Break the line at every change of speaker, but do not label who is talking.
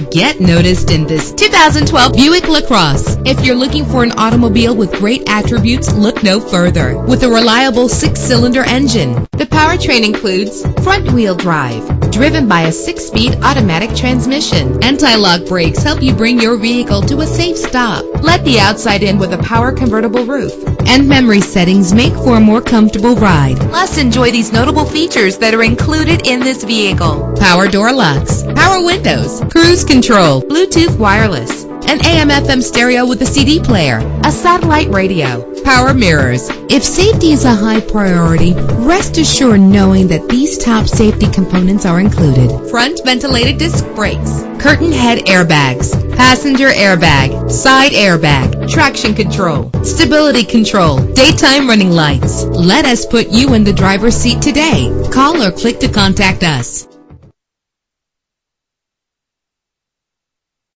Get noticed in this 2012 Buick LaCrosse. If you're looking for an automobile with great attributes, look no further. With a reliable 6-cylinder engine, the powertrain includes front-wheel drive, driven by a 6-speed automatic transmission. Anti-lock brakes help you bring your vehicle to a safe stop. Let the outside in with a power convertible roof. And memory settings make for a more comfortable ride. Plus, enjoy these notable features that are included in this vehicle: power door locks, power windows, cruise control, Bluetooth wireless, an AM/FM stereo with a CD player, a satellite radio, power mirrors. If safety is a high priority, rest assured knowing that these top safety components are included: front ventilated disc brakes, curtain head airbags, passenger airbag, side airbag, traction control, stability control, daytime running lights. Let us put you in the driver's seat today. Call or click to contact us.